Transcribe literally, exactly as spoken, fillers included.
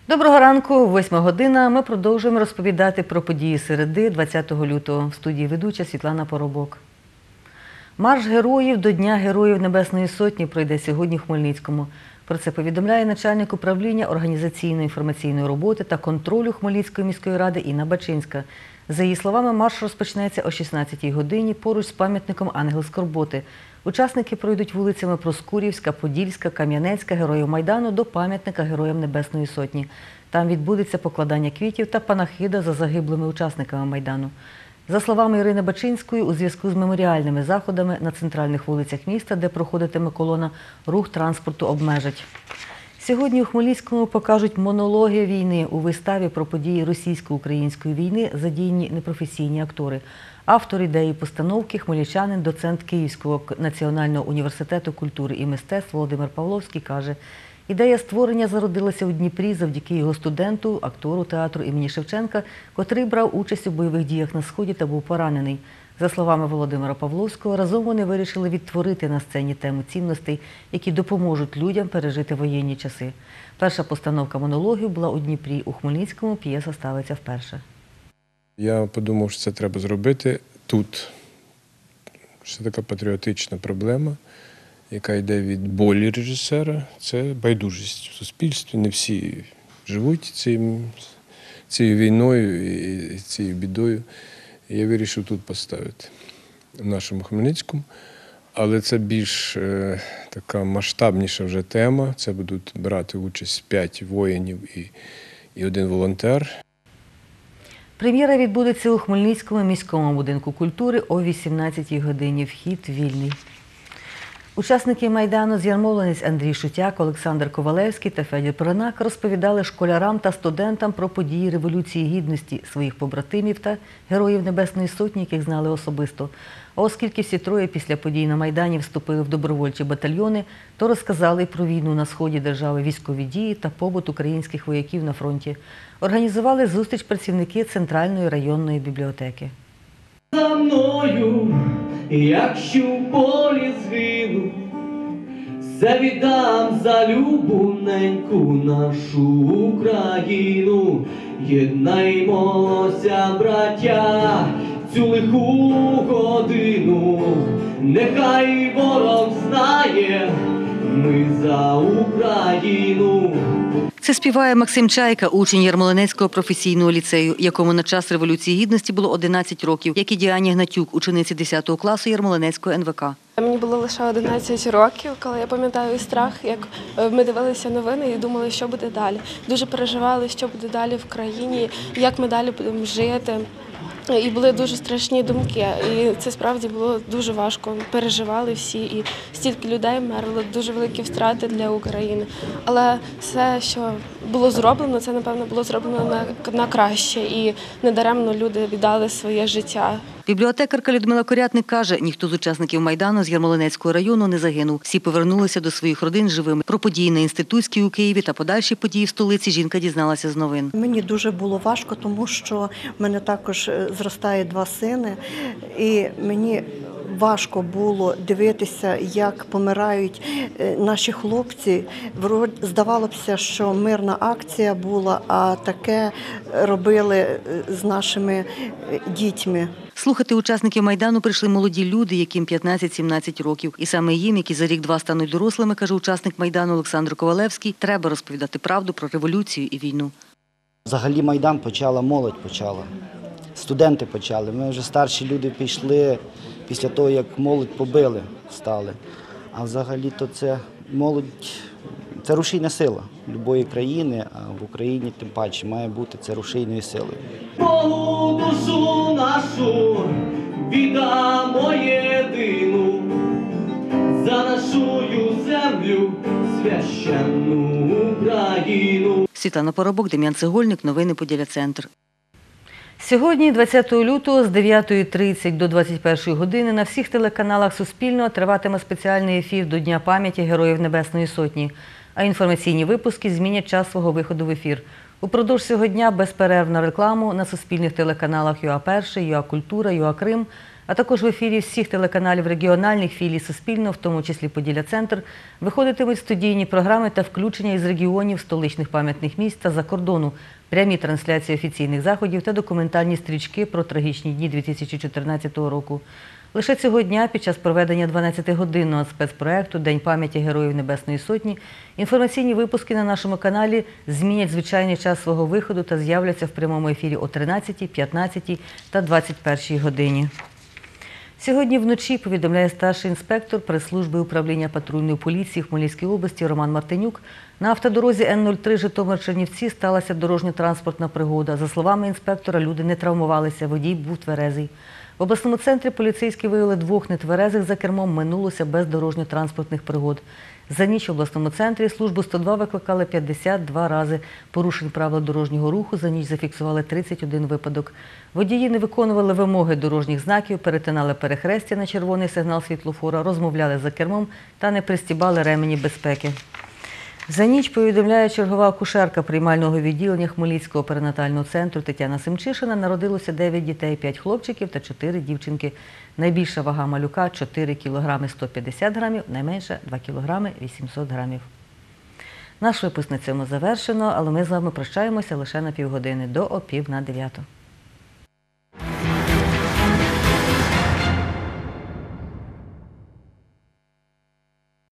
Доброго ранку, восьма година. Ми продовжуємо розповідати про події середи двадцятого лютого. В студії ведуча Світлана Поробок. Марш героїв до Дня Героїв Небесної Сотні пройде сьогодні в Хмельницькому. Про це повідомляє начальник управління організаційно-інформаційної роботи та контролю Хмельницької міської ради Інна Бачинська. За її словами, марш розпочнеться о шістнадцятій годині поруч з пам'ятником Ангел Скорботи. Учасники пройдуть вулицями Проскурівська, Подільська, Кам'янецька, Героїв Майдану до пам'ятника Героям Небесної Сотні. Там відбудеться покладання квітів та панахида за загиблими учасниками Майдану. За словами Ірини Бачинської, у зв'язку з меморіальними заходами на центральних вулицях міста, де проходитиме колона, рух транспорту обмежать. Сьогодні у Хмельницькому покажуть монологи війни. У виставі про події російсько-української війни задіяні непрофесійні актори. Автор ідеї постановки – хмельничанин, доцент Київського національного університету культури і мистецтв Володимир Павловський каже, ідея створення зародилася у Дніпрі завдяки його студенту, актору театру імені Шевченка, котрий брав участь у бойових діях на Сході та був поранений. За словами Володимира Павловського, разом вони вирішили відтворити на сцені тему цінностей, які допоможуть людям пережити воєнні часи. Перша постановка монологів була у Дніпрі. У Хмельницькому п'єса ставиться вперше. Я подумав, що це треба зробити тут. Це така патріотична проблема, яка йде від болі режисера. Це байдужість в суспільстві. Не всі живуть цим, цією війною і цією бідою. Я вирішив тут поставити, в нашому Хмельницькому. Але це більш е, така масштабніша вже тема. Це будуть брати участь п'ять воїнів і, і один волонтер. Прем'єра відбудеться у Хмельницькому міському будинку культури о вісімнадцятій годині. Вхід вільний. Учасники Майдану з Ярмолинець Андрій Шутяк, Олександр Ковалевський та Федір Пернак розповідали школярам та студентам про події Революції Гідності, своїх побратимів та Героїв Небесної Сотні, яких знали особисто. А оскільки всі троє після подій на Майдані вступили в добровольчі батальйони, то розказали про війну на сході держави, військові дії та побут українських вояків на фронті. Організували зустріч працівники Центральної районної бібліотеки. За мною, якщо в полі згину, все віддам за любу неньку нашу Україну. Єднаймося, браття, цю лиху годину, нехай ворог знає, ми за Україну. Це співає Максим Чайка, учень Ярмолинецького професійного ліцею, якому на час Революції Гідності було одинадцять років, як і Діані Гнатюк, учениці десятого класу Ярмолинецького ен ве ка. Мені було лише одинадцять років, коли я пам'ятаю страх, як ми дивилися новини і думали, що буде далі. Дуже переживали, що буде далі в країні, як ми далі будемо жити. І були дуже страшні думки, і це справді було дуже важко. Переживали всі, і стільки людей вмерло, дуже великі втрати для України. Але все, що було зроблено, це, напевно, було зроблено на, на краще, і недаремно люди віддали своє життя. Бібліотекарка Людмила Корятник каже, ніхто з учасників Майдану з Ярмолинецького району не загинув. Всі повернулися до своїх родин живими. Про події на Інститутській у Києві та подальші події в столиці жінка дізналася з новин. Мені дуже було важко, тому що в мене також зростає два сини, і мені важко було дивитися, як помирають наші хлопці. Здавалося б, що мирна акція була, а таке робили з нашими дітьми. Слухати учасників Майдану прийшли молоді люди, яким п'ятнадцять-сімнадцять років. І саме їм, які за рік-два стануть дорослими, каже учасник Майдану Олександр Ковалевський, треба розповідати правду про революцію і війну. Взагалі Майдан почала, молодь почала, студенти почали. Ми вже старші люди пішли після того, як молодь побили, стали. А взагалі-то це молодь, це рушійна сила будь-якої країни, а в Україні тим паче має бути це рушійною силою. Богу душу нашу віддамо єдину, за нашу землю священну Україну. Світлана Поробок, Дем'ян Цегольник, новини Поділля Центр. Сьогодні, двадцятого лютого, з дев'ятої тридцять до двадцять першої години на всіх телеканалах Суспільного триватиме спеціальний ефір до Дня пам'яті Героїв Небесної Сотні, а інформаційні випуски змінять час свого виходу в ефір. Упродовж цього дня безперервна рекламу на суспільних телеканалах ю а Перший, ю а Культура, ю а Крим, а також в ефірі всіх телеканалів регіональних філій Суспільного, в тому числі «Поділля-Центр», виходитимуть студійні програми та включення із регіонів, столичних пам'ятних місць та за кордону, прямі трансляції офіційних заходів та документальні стрічки про трагічні дні дві тисячі чотирнадцятого року. Лише цього дня, під час проведення дванадцятигодинного спецпроекту «День пам'яті Героїв Небесної Сотні», інформаційні випуски на нашому каналі змінять звичайний час свого виходу та з'являться в прямому ефірі о тринадцятій, п'ятнадцятій та двадцять першій годині. Сьогодні вночі, повідомляє старший інспектор прес-служби управління патрульної поліції в Хмельницькій області Роман Мартинюк, на автодорозі Н нуль три Житомир-Чернівці сталася дорожньо-транспортна пригода. За словами інспектора, люди не травмувалися, водій був тверезий. В обласному центрі поліцейські виявили двох нетверезих за кермом, минулося без дорожньо-транспортних пригод. За ніч в обласному центрі службу сто два викликали п'ятдесят два рази. Порушень правил дорожнього руху за ніч зафіксували тридцять один випадок. Водії не виконували вимоги дорожніх знаків, перетинали перехрестя на червоний сигнал світлофора, розмовляли за кермом та не пристібали ремені безпеки. За ніч, повідомляє чергова акушерка приймального відділення Хмельницького перинатального центру Тетяна Семчишина, народилося дев'ять дітей, п'ять хлопчиків та чотири дівчинки. Найбільша вага малюка – чотири кілограми сто п'ятдесят грамів, найменша – два кілограми вісімсот грамів. Наш випуск на цьому завершено, але ми з вами прощаємося лише на півгодини, до о пів на дев'яту.